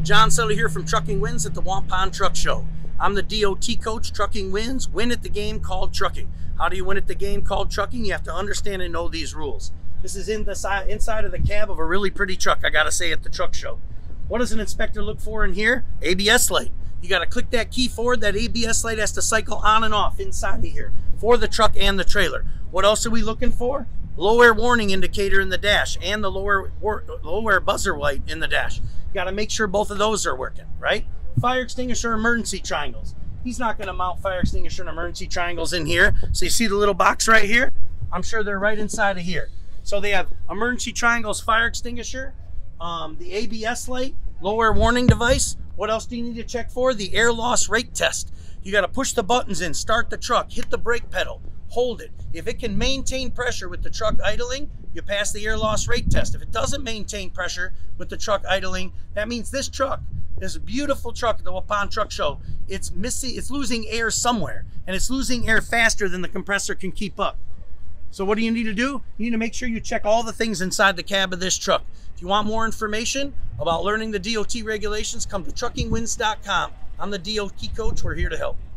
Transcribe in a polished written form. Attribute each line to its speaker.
Speaker 1: John Sutter here from Trucking Wins at the Waupun Truck Show. I'm the DOT coach. Trucking wins. Win at the game called trucking. How do you win at the game called trucking? You have to understand and know these rules. This is inside of the cab of a really pretty truck, I gotta say, at the truck show. What does an inspector look for in here? ABS light. You gotta click that key forward. That ABS light has to cycle on and off inside of here for the truck and the trailer. What else are we looking for? Low air warning indicator in the dash and the low air buzzer light in the dash. You got to make sure both of those are working, right? Fire extinguisher emergency triangles. He's not going to mount fire extinguisher and emergency triangles in here. So you see the little box right here? I'm sure they're right inside of here. So they have emergency triangles, fire extinguisher, the ABS light, low air warning device. What else do you need to check for? The air loss rate test. You got to push the buttons in, start the truck, hit the brake pedal, hold it. If it can maintain pressure with the truck idling, you pass the air loss rate test. If it doesn't maintain pressure with the truck idling, that means this truck, this beautiful truck at the Waupun Truck Show, it's losing air somewhere, and it's losing air faster than the compressor can keep up. So what do you need to do? You need to make sure you check all the things inside the cab of this truck. If you want more information about learning the DOT regulations, come to truckingwins.com. I'm the DOT coach. We're here to help.